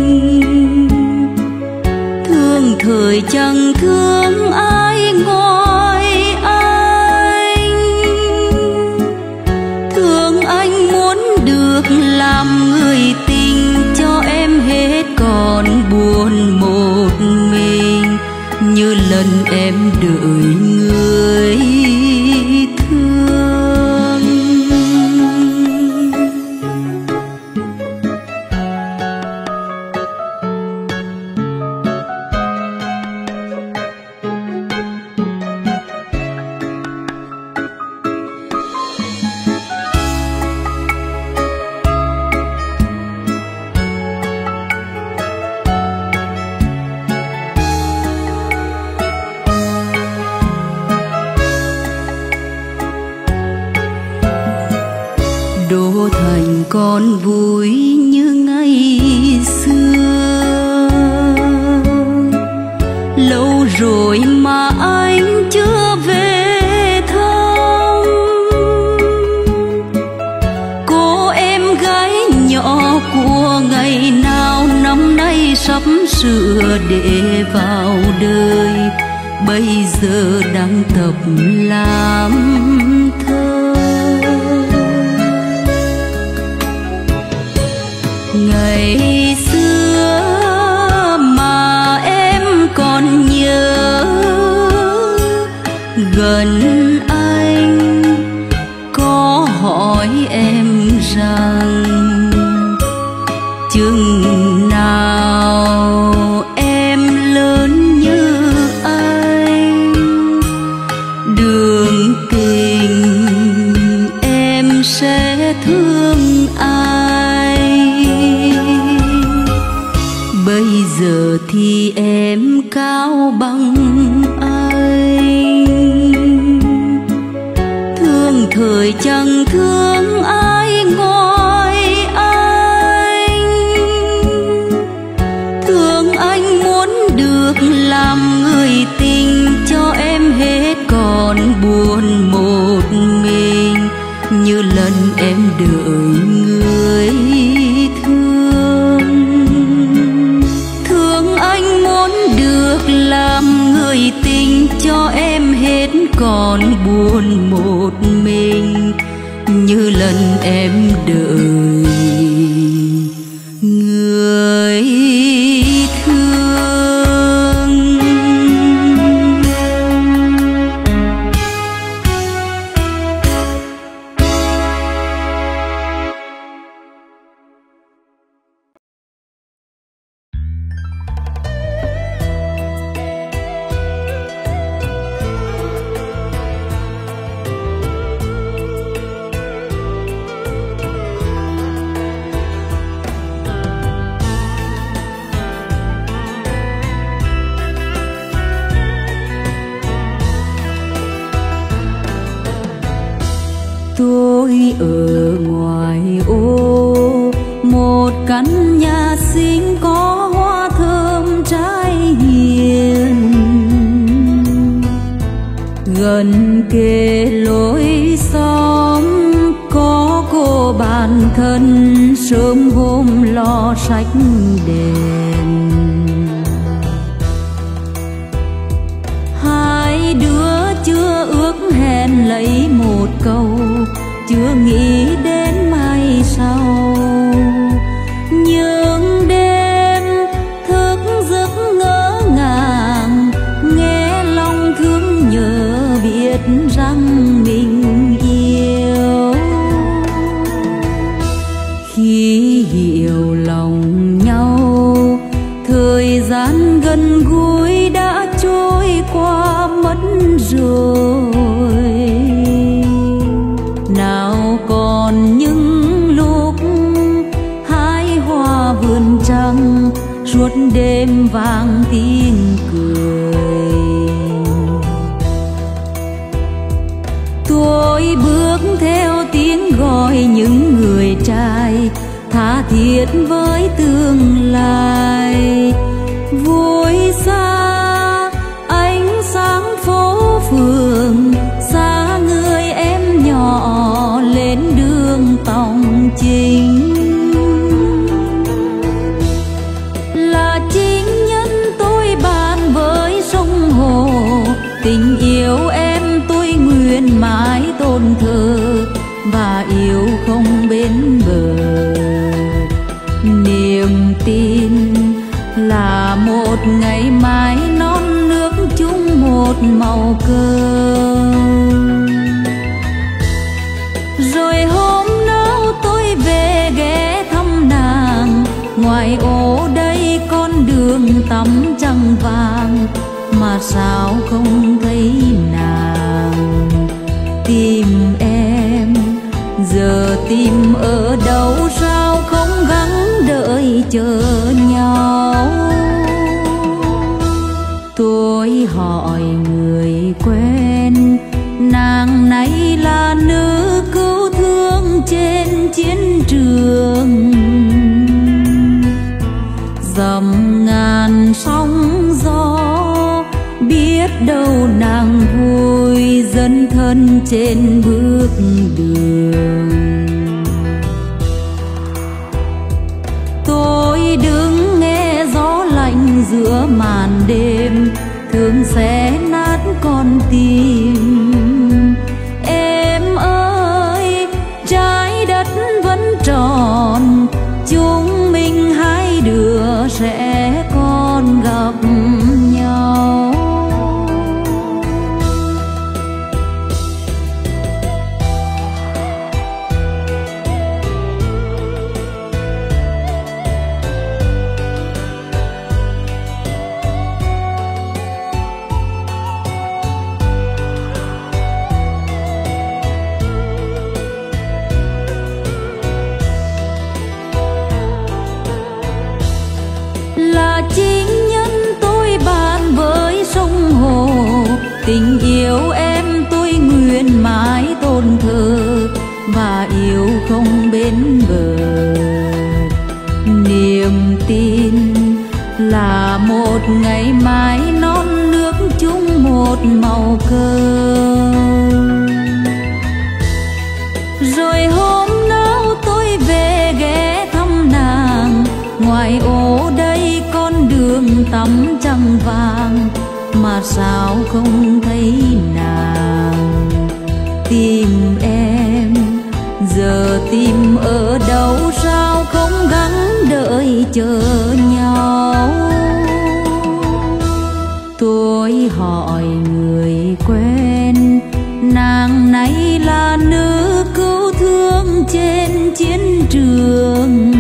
Thương thời chẳng thương ai ngoài anh, thương anh muốn muốn được làm người tình cho em hết còn buồn một mình, như lần em đợi người thương. Đô thành còn vui như ngày xưa, lâu rồi mà anh chưa về thăm. Cô em gái nhỏ của ngày nào năm nay sắp sửa để vào đời, bây giờ đang tập làm thơ. Ngày xưa mà em còn nhớ, gần anh có hỏi em rằng chừng nào em lớn như anh, đường tình em sẽ thương ai. Bây giờ thì em cao bằng anh, thương thời chẳng thương ai ngoài anh. Thương anh muốn được làm người tình cho em hết còn buồn một mình, như lần em đợi người thương. Thương anh muốn được làm người tình cho em hết còn buồn một mình, như lần em đợi người thương. Tôi ở ngoài ô một căn nhà xinh có hoa thơm trái hiền, gần kề lối xóm có cô bạn thân sớm hôm lo sách đèn. Hai đứa chưa ước hẹn lấy một câu, chưa nghĩ đến mai sau. Nhưng đêm thức giấc ngỡ ngàng, nghe lòng thương nhớ biết rằng mình yêu. Khi hiểu lòng nhau, thời gian gần gũi đã trôi qua mất rồi. Nào còn những lúc hái hoa vườn trăng, suốt đêm vang tiếng cười. Tôi bước theo tiếng gọi những người trai, tha thiết với tương lai. Vui xa ánh sáng phố phường, xa người em nhỏ lên đường tòng chính. Là chính nhân tôi bàn với sông hồ, tình yêu em tôi nguyện mãi tôn thờ và yêu không bên bờ. Niềm tin là một ngày mai non nước chung một màu cờ. Rồi hôm nào tôi về ghé thăm nàng, ngoài ô đây con đường tắm trăng vàng, mà sao không thấy nàng. Tìm em giờ tìm ở đâu, sao không gắng đợi chờ nhau. Tôi hỏi người quen, nàng này là nữ cứu thương trên chiến trường. Dầm ngàn sóng gió, biết đâu nàng vui dấn thân trên bước đường. Tôi đứng nghe gió lạnh giữa màn đêm, thương xé nát con tim. Em ơi, trái đất vẫn tròn, chúng mình hai đứa sẽ còn gặp nhau. Là chính nhân tôi bàn với sông hồ, tình yêu em tôi nguyện mãi tôn thờ, và yêu không bên bờ. Niềm tin là một ngày mai non nước chung một màu cờ. Rồi hôm nào tôi về ghé thăm nàng, ngoài ô đây con đường tắm trăng vàng, mà sao không thấy nàng. Tìm em giờ tìm ở đâu, sao không gắng đợi chờ nhau. Tôi hỏi người quen, nàng này là nữ cứu thương trên chiến trường.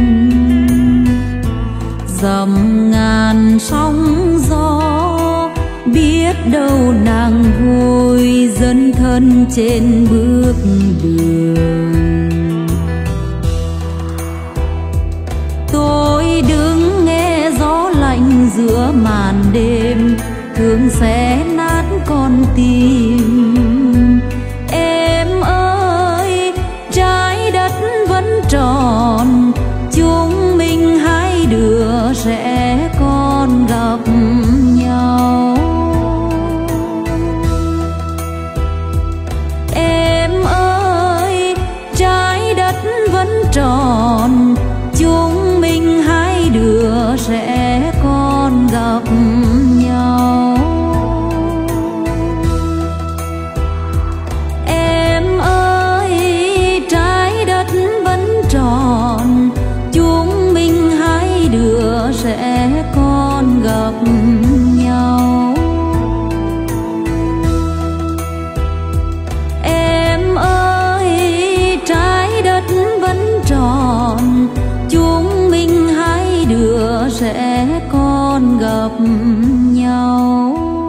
Dầm ngàn sóng gió, biết đâu nàng vui dấn thân trên bước đường. Tôi đứng nghe gió lạnh giữa màn đêm, thương xé nát con tim. Em ơi, trái đất vẫn tròn, chúng mình hai đứa sẽ còn gặp nhau. Em ơi, trái đất vẫn tròn, chúng mình hai đứa sẽ còn gặp nhau. Em ơi, trái đất vẫn tròn, chúng mình hai đứa sẽ còn gặp nhau. Em ơi, trái đất vẫn tròn, chúng mình hai đứa sẽ còn gặp nhau.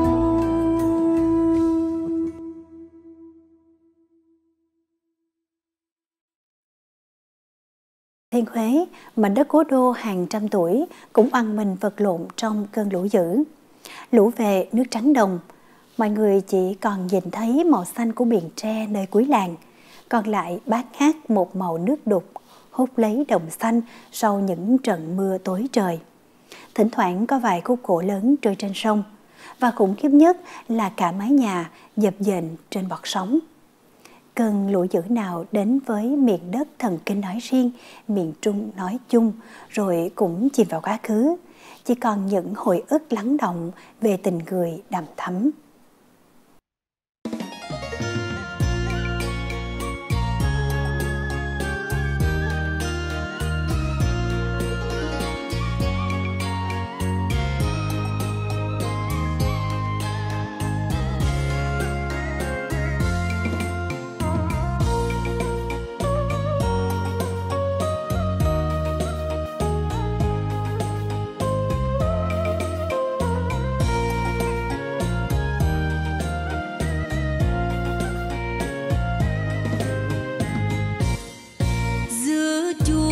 Thiên Huế, mảnh đất cố đô hàng trăm tuổi, cũng oằn mình vật lộn trong cơn lũ dữ. Lũ về nước trắng đồng, mọi người chỉ còn nhìn thấy màu xanh của biển tre nơi cuối làng, còn lại bát ngát một màu nước đục, hút lấy đồng xanh sau những trận mưa tối trời. Thỉnh thoảng có vài khúc gỗ lớn trôi trên sông, và khủng khiếp nhất là cả mái nhà dập dềnh trên bọt sóng. Cơn lũ dữ nào đến với miền đất thần kinh nói riêng, miền Trung nói chung, rồi cũng chìm vào quá khứ, chỉ còn những hồi ức lắng động về tình người đằm thắm.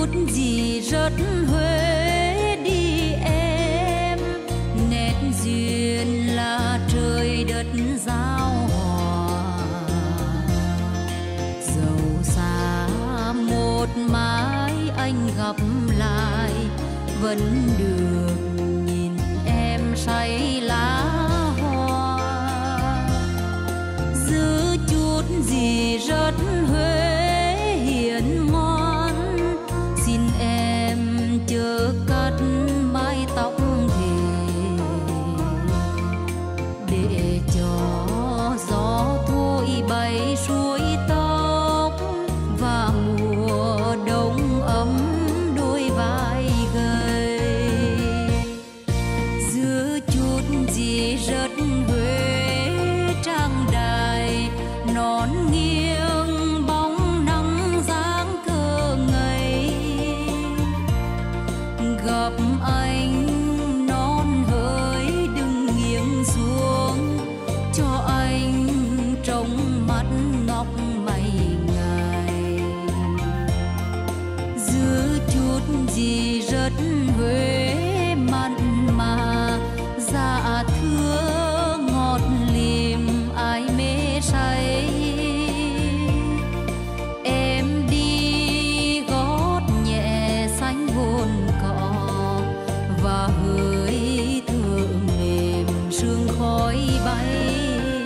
chút gì rất Huế đi em, nét duyên là trời đất giao hòa. Dẫu xa một mái anh gặp lại, vẫn được nhìn em say lá hoa. Giữ chút gì rất Huế hiền ngoan, xin em chớ cắt mái tóc thề, để cho gió thổi bay suối tóc và mùa đông ấm đôi vai gầy. Giữ chút gì rất Huế trang đài, nón nghiêng bóng nắng dáng thơ ngây. Gặp anh non hỡi đừng nghiêng xuống, cho anh trong mắt ngọc mày ngài. Giữ chút gì rất Huế mặn mà, dạ thưa ngọt liềm ai mê say. Em đi gót nhẹ xanh hồn cỏ, và hơi thở mềm sương khói bay.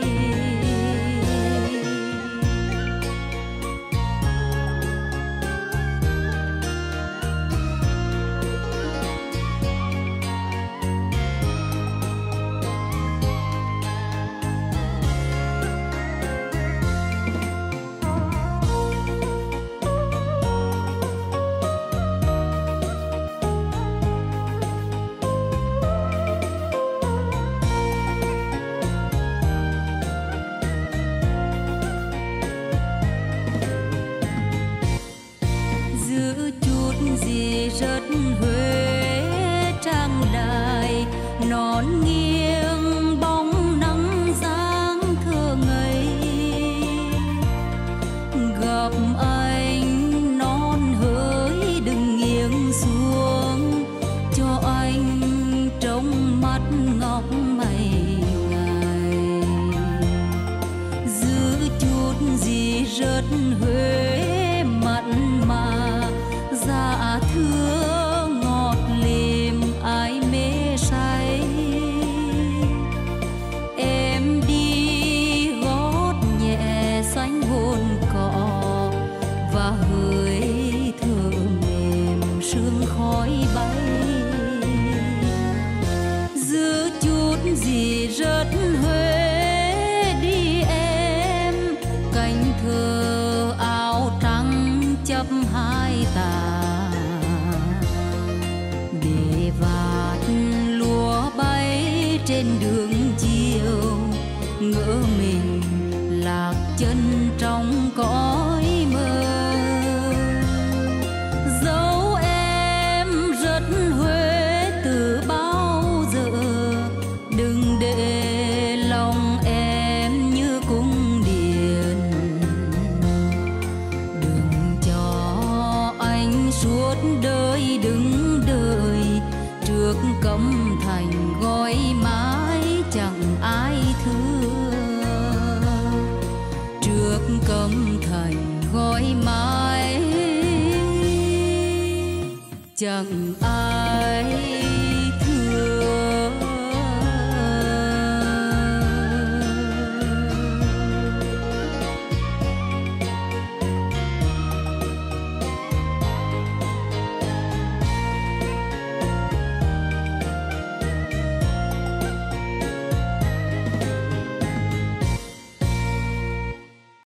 Rất Huế trang đài, nón nghiêng bóng nắng dáng thơ ngây. Gặp anh non hỡi đừng nghiêng xuống, cho anh trong mắt ngọc mày ngài. Giữ chút gì rất Huế mặn mà, dạ thưa ngọt liềm ai mê say. Em đi gót nhẹ xanh hồn cỏ, và hơi thở mềm sương khói bay. Giữ chút gì rất Huế đi em, cánh thơ áo trắng chấp hai tà, để vạt lúa bay trên đường chiều. Ngỡ mình lạc chân trong cõi mơ, dẫu em rất Huế từ bao giờ. Đừng để lòng em như cung điện, đừng cho anh suốt đời đứng đợi trước cấm thành gói mãi chẳng ai thương. Trước cấm thành gói mãi chẳng ai